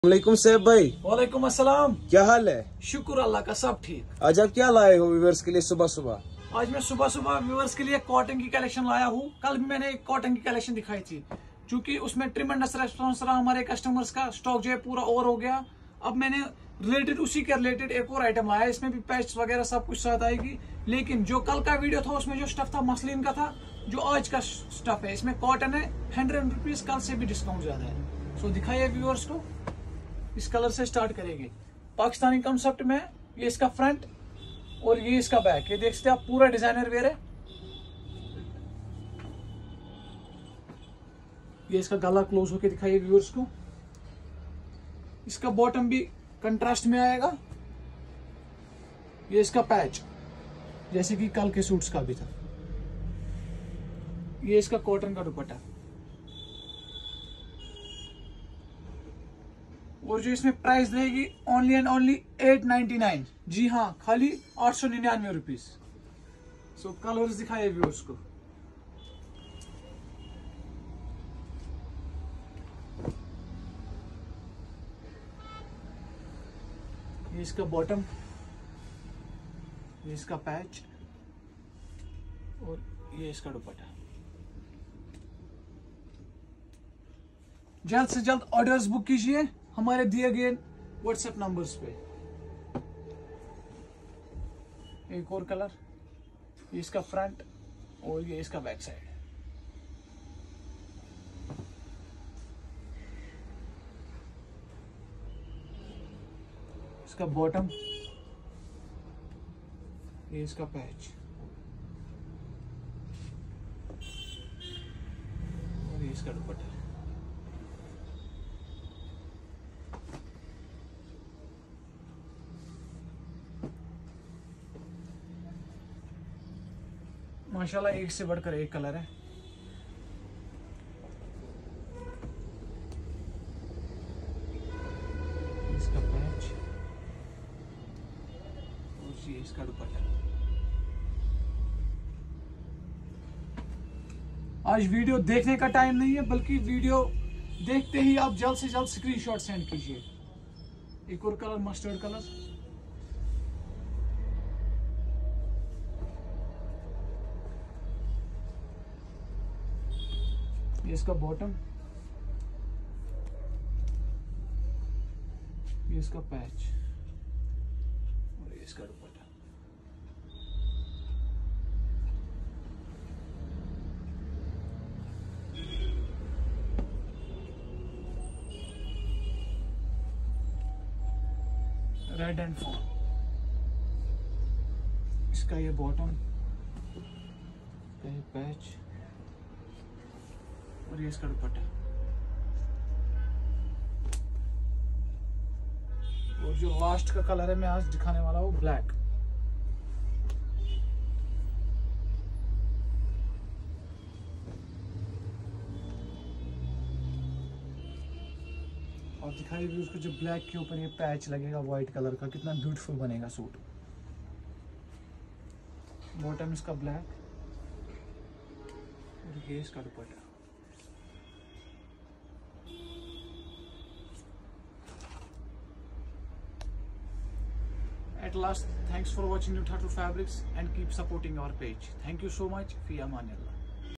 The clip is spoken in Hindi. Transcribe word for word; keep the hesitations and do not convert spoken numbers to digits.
वालेकुम सैफ भाई। वालेकुम अस्सलाम। क्या हाल है? शुक्र अल्लाह का, सब ठीक। आज आप क्या लाए हो व्यूअर्स के लिए सुबह सुबह? आज मैं सुबह सुबह व्यूअर्स के लिए कॉटन की कलेक्शन लाया हूँ। कल भी मैंने एक कॉटन की कलेक्शन दिखाई थी, क्योंकि उसमें ट्रिमेंडस रेस्पॉन्स रहा हमारे कस्टमर्स का। स्टॉक जो है पूरा ओवर हो गया। अब मैंने रिलेटेड उसी के रिलेटेड एक और आइटम लाया। इसमें भी पैच वगैरह सब कुछ साथ आएगी, लेकिन जो कल का वीडियो था उसमें जो स्टफ था मसलिन का था, जो आज का स्टफ है इसमें कॉटन है। हंड्रेड रुपीज कल से भी डिस्काउंट ज्यादा है। सो दिखाइए व्यूअर्स को। इस कलर से स्टार्ट करेंगे। पाकिस्तानी कॉन्सेप्ट में ये इसका फ्रंट और ये इसका बैक। ये देख सकते हैं आप, पूरा डिजाइनर वेयर है। ये इसका गला क्लोज होके दिखाइए व्यूअर्स को। इसका बॉटम भी कंट्रास्ट में आएगा। ये इसका पैच जैसे कि कल के सूट्स का भी था। ये इसका कॉटन का दुपट्टा, और जो इसमें प्राइस रहेगी only and only eight ninety nine. जी हाँ, खाली आठ सौ निन्यानवे रुपीज। सो कलर्स दिखाइए व्यूअर्स को। ये इसका बॉटम, ये इसका पैच और ये इसका दुपट्टा। जल्द से जल्द ऑर्डर्स बुक कीजिए हमारे दिए गए व्हाट्सएप नंबर्स पे। एक और कलर, ये इसका फ्रंट और ये इसका बैक साइड। इसका बॉटम, ये इसका पैच और ये इसका दुपट्टा। माशाल्लाह एक से बढ़कर एक कलर है। इसका पैच और ये इसका दुपट्टा। आज वीडियो देखने का टाइम नहीं है, बल्कि वीडियो देखते ही आप जल्द से जल्द स्क्रीनशॉट सेंड कीजिए। एक और कलर, मस्टर्ड कलर। ये इसका बॉटम, ये इसका पैच और ये इसका दुपट्टा। Red and fall. इसका ये बॉटम, इसका ये पैच और ये इसका दुपट्टा। और जो लास्ट का कलर है मैं आज दिखाने वाला हूँ, ब्लैक। और दिखाई भी उसको, जो ब्लैक के ऊपर ये पैच लगेगा व्हाइट कलर का, कितना ब्यूटीफुल बनेगा सूट। बॉटम इसका ब्लैक और ये इसका दुपट्टा। At last, thanks for watching New Turtle Fabrics and keep supporting our page. Thank you so much. Fi Amanillah.